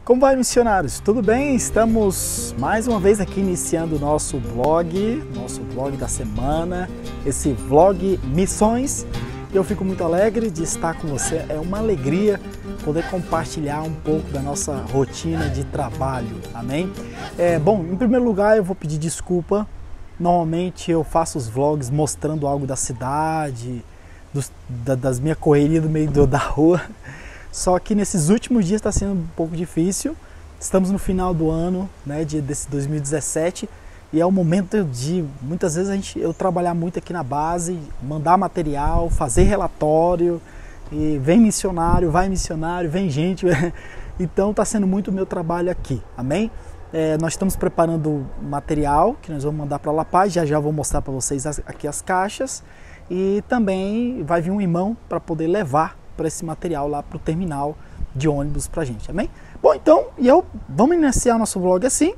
Como vai, missionários? Tudo bem? Estamos mais uma vez aqui iniciando o nosso vlog da semana, esse vlog Missões. Eu fico muito alegre de estar com você, é uma alegria poder compartilhar um pouco da nossa rotina de trabalho, amém? Bom, em primeiro lugar eu vou pedir desculpa, normalmente eu faço os vlogs mostrando algo da cidade, das minhas correrias do meio da rua. Só que nesses últimos dias está sendo um pouco difícil. Estamos no final do ano, né, desse 2017, e é o momento de, muitas vezes, eu trabalhar muito aqui na base, mandar material, fazer relatório, e vem missionário, vai missionário, vem gente. Então está sendo muito o meu trabalho aqui, amém? Nós estamos preparando material que nós vamos mandar para La Paz, já vou mostrar para vocês aqui as caixas, e também vai vir um irmão para poder levar para esse material lá para o terminal de ônibus para a gente, amém? Bom, então, vamos iniciar nosso vlog assim,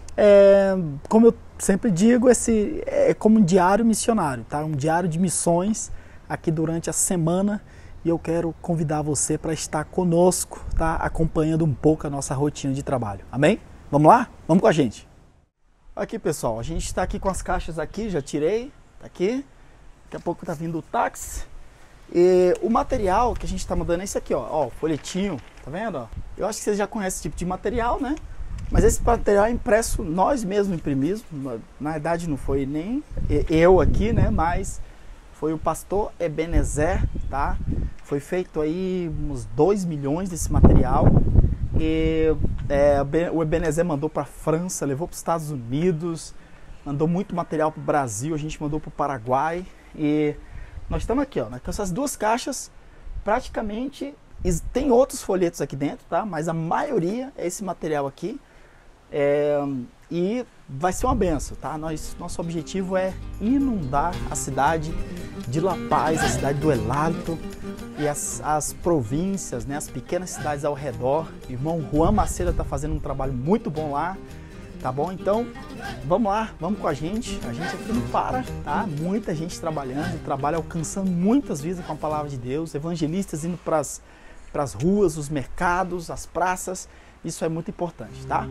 como eu sempre digo, esse é como um diário missionário, tá? Um diário de missões aqui durante a semana, e eu quero convidar você para estar conosco, tá? Acompanhando um pouco a nossa rotina de trabalho, amém? Vamos lá? Vamos com a gente! Aqui, pessoal, a gente está aqui com as caixas aqui, já tirei, tá aqui, daqui a pouco tá vindo o táxi. E o material que a gente está mandando é esse aqui, ó, folhetinho, tá vendo? Ó? Eu acho que vocês já conhecem esse tipo de material, né? Mas esse material é impresso, nós mesmos imprimimos, na verdade não foi nem eu aqui, né? Mas foi o pastor Ebenezer, tá? Foi feito aí uns 2 milhões desse material. E o Ebenezer mandou para a França, levou para os Estados Unidos, mandou muito material para o Brasil, a gente mandou para o Paraguai. E nós estamos aqui, ó, com essas duas caixas, praticamente tem outros folhetos aqui dentro, tá? Mas a maioria é esse material aqui, e vai ser uma benção, tá? Nosso objetivo é inundar a cidade de La Paz, a cidade do El Alto e as províncias, né? As pequenas cidades ao redor. O irmão Juan Macedo está fazendo um trabalho muito bom lá. Tá bom? Então, vamos lá, vamos com a gente aqui não para, tá? Muita gente trabalhando, trabalho alcançando muitas vidas com a palavra de Deus, evangelistas indo para as ruas, os mercados, as praças, isso é muito importante, tá?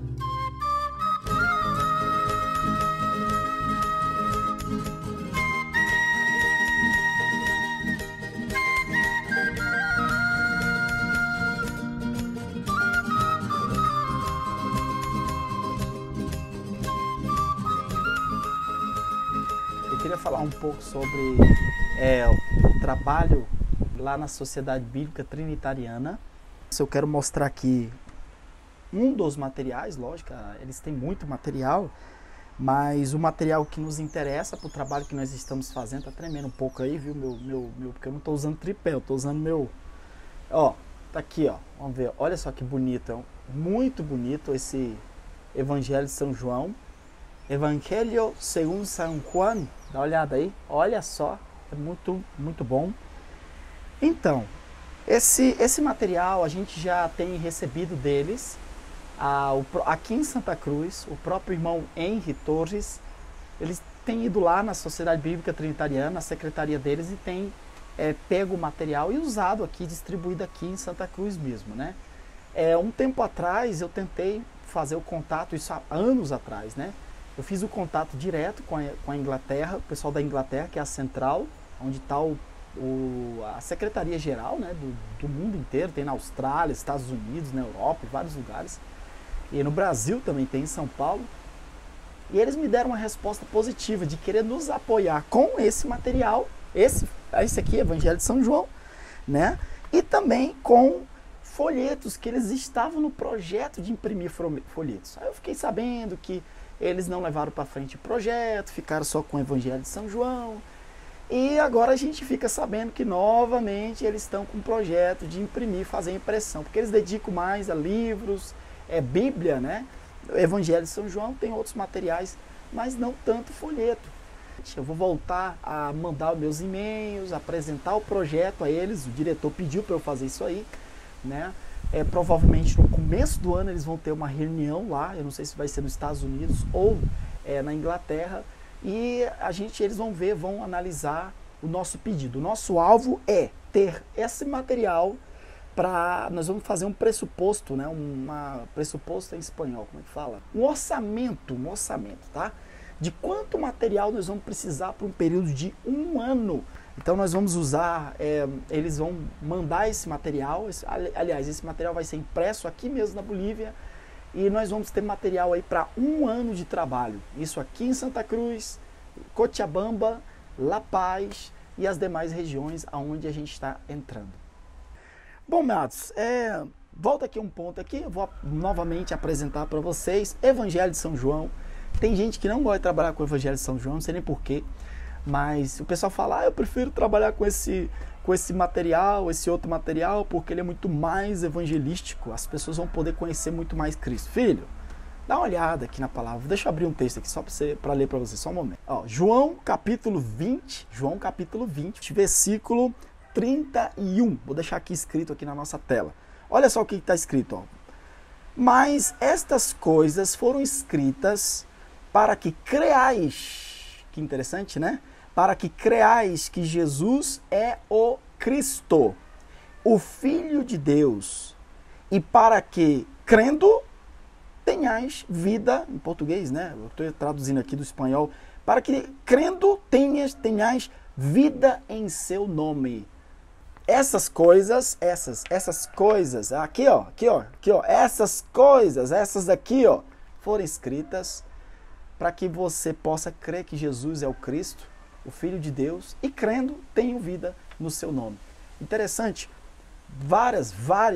Eu queria falar um pouco sobre o trabalho lá na Sociedade Bíblica Trinitariana. Eu quero mostrar aqui um dos materiais, lógico, eles têm muito material, mas o material que nos interessa para o trabalho que nós estamos fazendo, tá tremendo um pouco aí, viu, porque eu não estou usando tripé, eu estou usando meu, ó, tá aqui, ó, vamos ver, olha só que bonito, muito bonito esse Evangelho de São João, Evangelho segundo São Juan, dá uma olhada aí, olha só, é muito, muito bom. Então, esse material a gente já tem recebido deles, aqui em Santa Cruz, o próprio irmão Henry Torres, eles têm ido lá na Sociedade Bíblica Trinitariana, na secretaria deles, e tem pego o material e usado aqui, distribuído aqui em Santa Cruz mesmo, né? Um tempo atrás eu tentei fazer o contato, isso há anos atrás, né? Eu fiz o contato direto com a Inglaterra, o pessoal da Inglaterra, que é a central, onde está a secretaria-geral, né, do mundo inteiro, tem na Austrália, Estados Unidos, na Europa, em vários lugares. E no Brasil também tem, em São Paulo. E eles me deram uma resposta positiva de querer nos apoiar com esse material, esse aqui, Evangelho de São João, né? E também com folhetos, que eles estavam no projeto de imprimir folhetos. Aí eu fiquei sabendo que eles não levaram para frente o projeto, ficaram só com o Evangelho de São João. E agora a gente fica sabendo que novamente eles estão com um projeto de imprimir, fazer impressão, porque eles dedicam mais a livros, Bíblia, né? O Evangelho de São João tem outros materiais, mas não tanto folheto. Eu vou voltar a mandar os meus e-mails, apresentar o projeto a eles, o diretor pediu para eu fazer isso aí, né? Provavelmente no começo do ano eles vão ter uma reunião lá, eu não sei se vai ser nos Estados Unidos ou na Inglaterra, e eles vão analisar o nosso pedido. O nosso alvo é ter esse material nós vamos fazer um pressuposto, né? Pressuposto em espanhol, como é que fala? Um orçamento, tá? De quanto material nós vamos precisar por um período de 1 ano. Então nós vamos usar, eles vão mandar esse material, aliás, esse material vai ser impresso aqui mesmo na Bolívia, e nós vamos ter material aí para 1 ano de trabalho. Isso aqui em Santa Cruz, Cochabamba, La Paz e as demais regiões aonde a gente está entrando. Bom, meados, volta aqui um ponto aqui, eu vou novamente apresentar para vocês Evangelho de São João. Tem gente que não gosta de trabalhar com o Evangelho de São João, não sei nem porquê, mas o pessoal fala, eu prefiro trabalhar com esse material, esse outro material, porque ele é muito mais evangelístico, as pessoas vão poder conhecer muito mais Cristo. Filho, dá uma olhada aqui na palavra, deixa eu abrir um texto aqui só para ler para você, só um momento. Ó, João capítulo 20, versículo 31, vou deixar aqui escrito aqui na nossa tela. Olha só o que está escrito, ó. Mas estas coisas foram escritas para que creais, que interessante, né? Para que creais que Jesus é o Cristo, o Filho de Deus, e para que, crendo, tenhais vida, em português, né? Eu estou traduzindo aqui do espanhol, para que, crendo, tenhais vida em seu nome. Essas coisas, aqui ó, essas coisas, essas daqui, ó, foram escritas para que você possa crer que Jesus é o Cristo, o Filho de Deus, e crendo, tenha vida no seu nome. Interessante, vários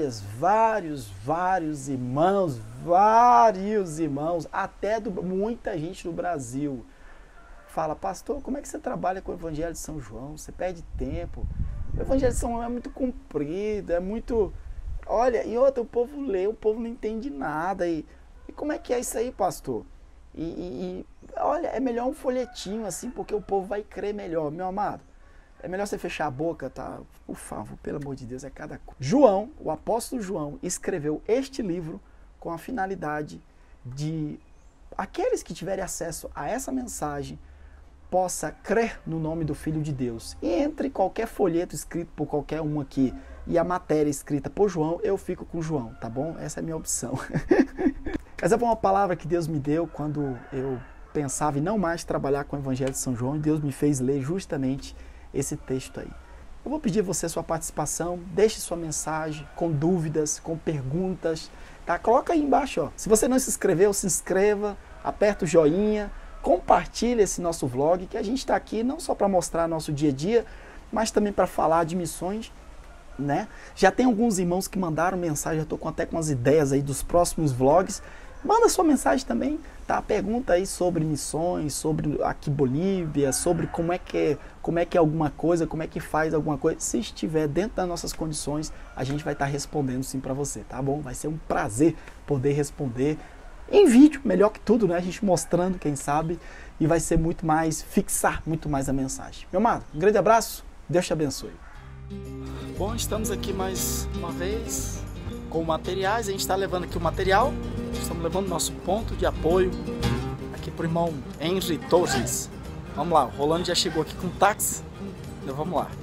irmãos, até muita gente do Brasil, fala, pastor, como é que você trabalha com o Evangelho de São João? Você perde tempo. O Evangelho de São João é muito comprido, é muito... Olha, e outra, o povo lê, o povo não entende nada. E como é que é isso aí, pastor? Olha, é melhor um folhetinho assim, porque o povo vai crer melhor, meu amado. É melhor você fechar a boca, tá? Por favor, pelo amor de Deus, é cada coisa. João, o apóstolo João, escreveu este livro com a finalidade de aqueles que tiverem acesso a essa mensagem possa crer no nome do Filho de Deus. E entre qualquer folheto escrito por qualquer um aqui e a matéria escrita por João, eu fico com João, tá bom? Essa é a minha opção. Essa foi uma palavra que Deus me deu quando eu pensava em não mais trabalhar com o Evangelho de São João, e Deus me fez ler justamente esse texto aí. Eu vou pedir a você sua participação, deixe sua mensagem com dúvidas, com perguntas, tá? Coloca aí embaixo, ó. Se você não se inscreveu, se inscreva, aperta o joinha, compartilhe esse nosso vlog, que a gente está aqui não só para mostrar nosso dia a dia, mas também para falar de missões, né? Já tem alguns irmãos que mandaram mensagem, já estou até com as ideias aí dos próximos vlogs. Manda sua mensagem também, tá? Pergunta aí sobre missões, sobre aqui Bolívia, sobre como é que é alguma coisa, como é que faz alguma coisa. Se estiver dentro das nossas condições, a gente vai estar respondendo sim para você, tá bom? Vai ser um prazer poder responder em vídeo, melhor que tudo, né? A gente mostrando, quem sabe, e vai ser muito mais, fixar muito mais a mensagem. Meu amado, um grande abraço, Deus te abençoe. Bom, estamos aqui mais uma vez com materiais, a gente está levando aqui o material, estamos levando nosso ponto de apoio aqui para o irmão Henry Torres. Vamos lá, o Rolando já chegou aqui com o táxi, então vamos lá.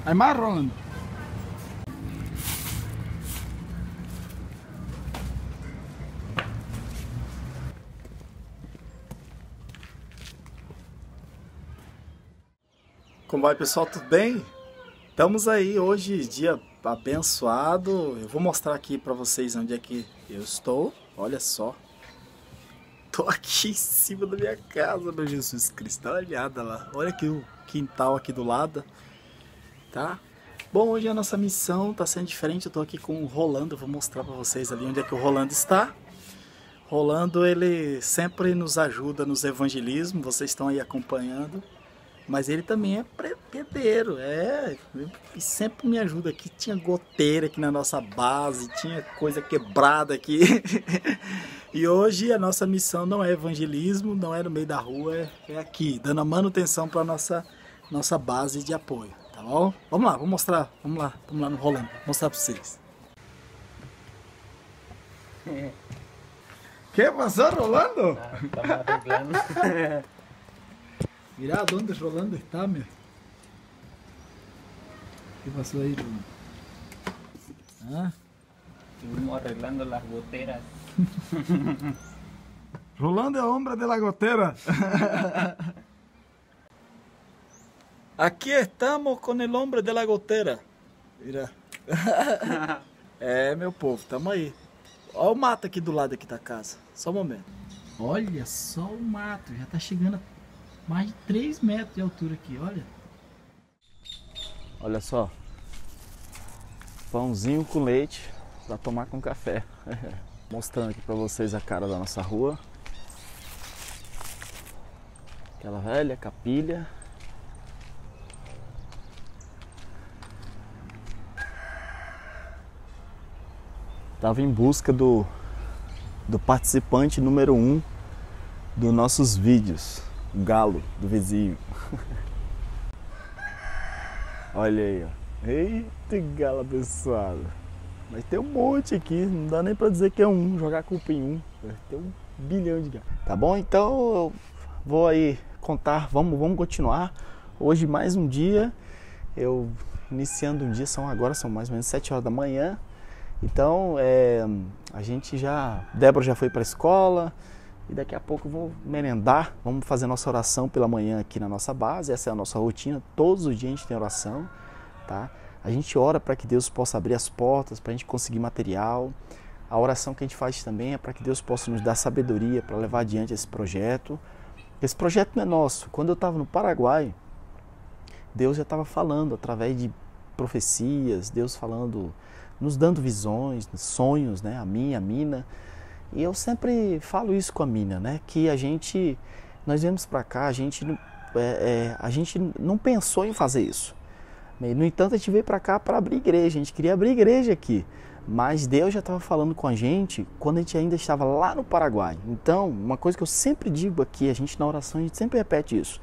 Aí mais, Rolando. Como vai, pessoal? Tudo bem? Estamos aí hoje, dia abençoado. Eu vou mostrar aqui para vocês onde é que eu estou. Olha só. Tô aqui em cima da minha casa, meu Jesus Cristo. Dá uma olhada lá. Olha aqui o quintal aqui do lado. Tá? Bom, hoje a nossa missão tá sendo diferente. Eu tô aqui com o Rolando. Eu vou mostrar para vocês ali onde é que o Rolando está. Rolando, ele sempre nos ajuda nos evangelismos. Vocês estão aí acompanhando. Mas ele também é pedreiro, e sempre me ajuda aqui. Tinha goteira aqui na nossa base, tinha coisa quebrada aqui. E hoje a nossa missão não é evangelismo, não é no meio da rua, é aqui, dando a manutenção para nossa base de apoio, tá bom? Vamos lá, vou mostrar, vamos lá no Rolando, vou mostrar para vocês. Que passou, Rolando? Estamos arreglando. Mira onde Rolando está, meu. ¿Qué pasó ahí, Rolando? ¿Ah? Estuvimos arreglando las goteras. Rolando é o homem de la gotera. Aqui estamos com o homem de la gotera. Mira. É, meu povo, tamo aí. Olha o mato aqui do lado aqui da casa. Só um momento. Olha só o mato, já tá chegando a mais de 3 metros de altura aqui, olha. Olha só. Pãozinho com leite para tomar com café. Mostrando aqui para vocês a cara da nossa rua. Aquela velha capilha. Tava em busca do participante número 1 dos nossos vídeos. O galo do vizinho. Olha aí, ó. Eita, galo abençoado. Mas tem um monte aqui, não dá nem pra dizer que é um, jogar culpa em um. Tem 1 bilhão de galos. Tá bom? Então eu vou aí contar, vamos continuar. Hoje mais um dia, eu iniciando um dia, agora são mais ou menos 7 horas da manhã. Então, a gente Débora já foi pra escola. E daqui a pouco eu vou merendar, vamos fazer nossa oração pela manhã aqui na nossa base. Essa é a nossa rotina, todos os dias a gente tem oração, tá? A gente ora para que Deus possa abrir as portas, para a gente conseguir material. A oração que a gente faz também é para que Deus possa nos dar sabedoria para levar adiante esse projeto. Esse projeto não é nosso. Quando eu estava no Paraguai, Deus já estava falando através de profecias, Deus falando, nos dando visões, sonhos, né? A mim, a Mina. E eu sempre falo isso com a Mina, né? Que nós viemos para cá, a gente não pensou em fazer isso. No entanto, a gente veio para cá para abrir igreja, a gente queria abrir igreja aqui. Mas Deus já estava falando com a gente quando a gente ainda estava lá no Paraguai. Então, uma coisa que eu sempre digo aqui, a gente na oração, a gente sempre repete isso.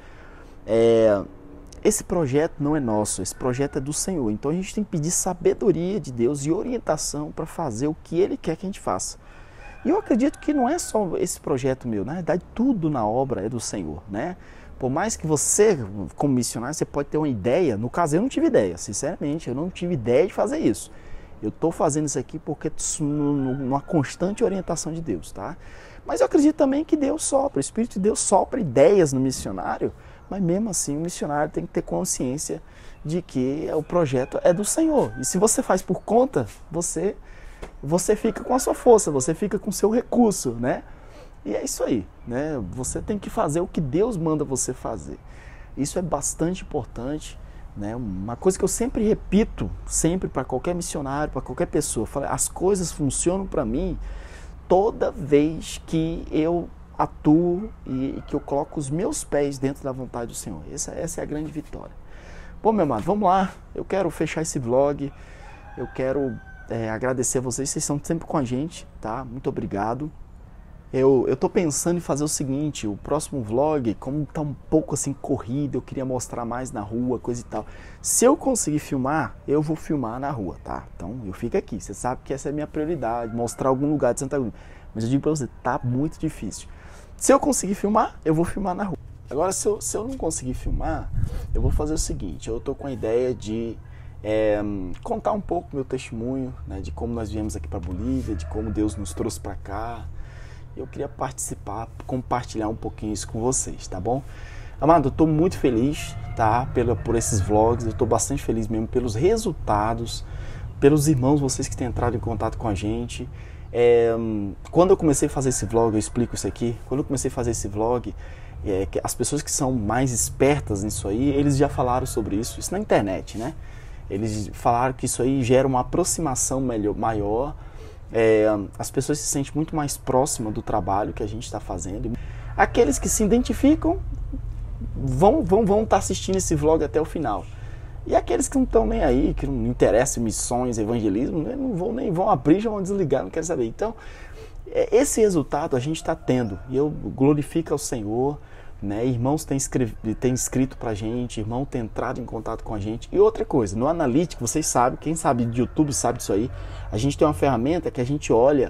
Esse projeto não é nosso, esse projeto é do Senhor. Então a gente tem que pedir sabedoria de Deus e orientação para fazer o que Ele quer que a gente faça. E eu acredito que não é só esse projeto meu, na verdade tudo na obra é do Senhor, né? Por mais que você, como missionário, você pode ter uma ideia, no caso eu não tive ideia, sinceramente, eu não tive ideia de fazer isso. Eu estou fazendo isso aqui porque numa constante orientação de Deus, tá? Mas eu acredito também que Deus sopra, o Espírito de Deus sopra ideias no missionário, mas mesmo assim o missionário tem que ter consciência de que o projeto é do Senhor. E se você faz por conta, você fica com a sua força, você fica com o seu recurso, né? E é isso aí, né? Você tem que fazer o que Deus manda você fazer. Isso é bastante importante, né? Uma coisa que eu sempre repito, sempre para qualquer missionário, para qualquer pessoa, as coisas funcionam para mim toda vez que eu atuo e que eu coloco os meus pés dentro da vontade do Senhor. Essa é a grande vitória. Bom, meu amado, vamos lá. Eu quero fechar esse vlog. Eu quero agradecer a vocês estão sempre com a gente, tá? Muito obrigado. Eu tô pensando em fazer o seguinte, o próximo vlog, como tá um pouco assim corrido, eu queria mostrar mais na rua, coisa e tal. Se eu conseguir filmar, eu vou filmar na rua, tá? Então eu fico aqui, você sabe que essa é a minha prioridade, mostrar algum lugar de Santa Cruz. Mas eu digo pra você, tá muito difícil. Se eu conseguir filmar, eu vou filmar na rua. Agora, se eu não conseguir filmar, eu vou fazer o seguinte, eu tô com a ideia de contar um pouco meu testemunho, né, de como nós viemos aqui para Bolívia, de como Deus nos trouxe para cá. Eu queria participar, compartilhar um pouquinho isso com vocês, tá bom? Amado, eu estou muito feliz, tá, por esses vlogs, eu estou bastante feliz mesmo pelos resultados, pelos irmãos, vocês que têm entrado em contato com a gente. Quando eu comecei a fazer esse vlog, eu explico isso aqui, quando eu comecei a fazer esse vlog, as pessoas que são mais espertas nisso aí, eles já falaram sobre isso na internet, né? Eles falaram que isso aí gera uma aproximação maior, as pessoas se sentem muito mais próximas do trabalho que a gente está fazendo. Aqueles que se identificam vão estar assistindo esse vlog até o final. E aqueles que não estão nem aí, que não interessam em missões, evangelismo, nem vão abrir, já vão desligar, não querem saber. Então, esse resultado a gente está tendo, e eu glorifico ao Senhor, né? Irmãos têm escrito pra gente, irmão tem entrado em contato com a gente. E outra coisa, no Analytics, vocês sabem, quem sabe de YouTube sabe disso aí, a gente tem uma ferramenta que a gente olha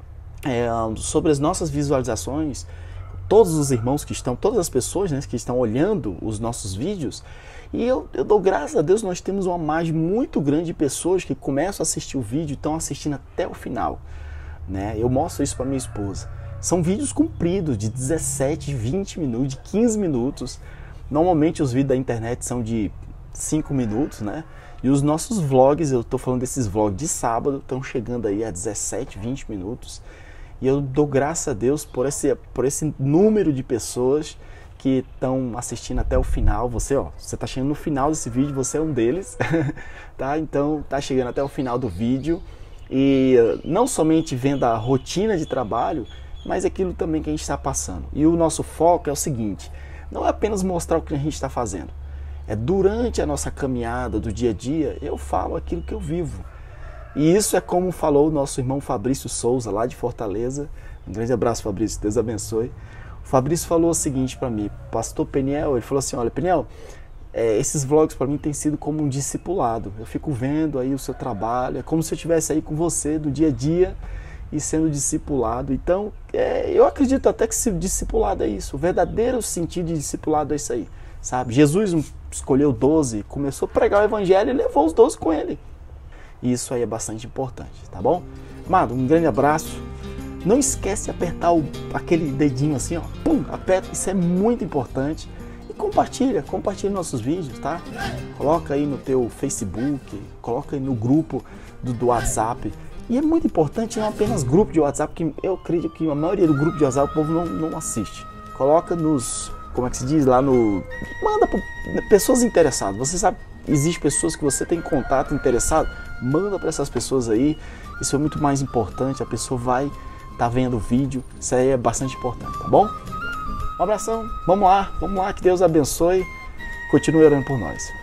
sobre as nossas visualizações, todos os irmãos que estão, todas as pessoas, né, que estão olhando os nossos vídeos, e eu dou graças a Deus, nós temos uma margem muito grande de pessoas que começam a assistir o vídeo e estão assistindo até o final, né? Eu mostro isso para minha esposa. São vídeos compridos, de 17, 20 minutos, de 15 minutos. Normalmente os vídeos da internet são de 5 minutos, né? E os nossos vlogs, eu estou falando desses vlogs de sábado, estão chegando aí a 17, 20 minutos. E eu dou graças a Deus por esse número de pessoas que estão assistindo até o final. Você está chegando no final desse vídeo, você é um deles, tá? Então, está chegando até o final do vídeo. E não somente vendo a rotina de trabalho, mas aquilo também que a gente está passando. E o nosso foco é o seguinte, não é apenas mostrar o que a gente está fazendo. Durante a nossa caminhada do dia a dia, eu falo aquilo que eu vivo. E isso é como falou o nosso irmão Fabrício Souza, lá de Fortaleza. Um grande abraço, Fabrício, Deus abençoe. O Fabrício falou o seguinte para mim, pastor Peniel, ele falou assim, olha, Peniel, esses vlogs para mim têm sido como um discipulado. Eu fico vendo aí o seu trabalho, é como se eu estivesse aí com você do dia a dia e sendo discipulado. Então, eu acredito até que esse discipulado é isso. O verdadeiro sentido de discipulado é isso aí, sabe? Jesus escolheu 12, começou a pregar o evangelho e levou os 12 com ele. E isso aí é bastante importante, tá bom? Amado, um grande abraço. Não esquece de apertar aquele dedinho assim, ó. Aperta, isso é muito importante. E compartilha nossos vídeos, tá? Coloca aí no teu Facebook, coloca aí no grupo do WhatsApp. E é muito importante, não apenas grupo de WhatsApp, que eu acredito que a maioria do grupo de WhatsApp o povo não assiste. Coloca nos, como é que se diz, lá no... Manda para pessoas interessadas. Você sabe, existem pessoas que você tem contato interessado, manda para essas pessoas aí. Isso é muito mais importante, a pessoa vai estar vendo o vídeo, isso aí é bastante importante, tá bom? Um abração, vamos lá, que Deus abençoe, continue orando por nós.